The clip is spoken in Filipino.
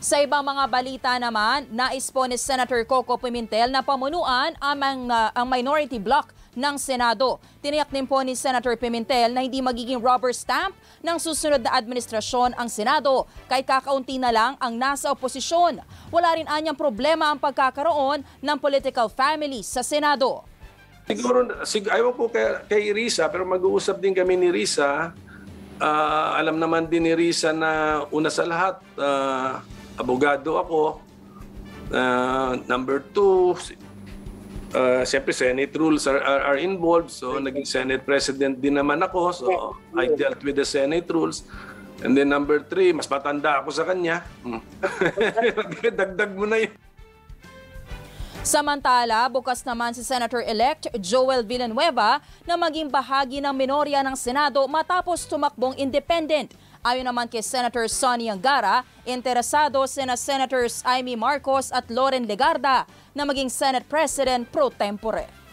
Sa ibang mga balita naman, nais po ni Senator Coco Pimentel na pamunuan ang minority bloc ng Senado. Tiniyak din po ni Senator Pimentel na hindi magiging rubber stamp ng susunod na administrasyon ang Senado kahit kakaunti na lang ang nasa oposisyon. Wala rin anyang problema ang pagkakaroon ng political family sa Senado. Siguro, ayaw po kay Risa, pero mag-uusap din kami ni Risa. Alam naman din ni Risa na una sa lahat, abogado ako. Number two, siyempre Senate rules are involved. So naging Senate President din naman ako. So I dealt with the Senate rules. And then number three, mas matanda ako sa kanya. Dagdag mo na yun. Samantala, bukas naman si Senator-elect Joel Villanueva na maging bahagi ng minorya ng Senado matapos tumakbong independent. Ayon naman kay Senator Sonny Angara, interesado sina Senators Amy Marcos at Loren Legarda na maging Senate President pro tempore.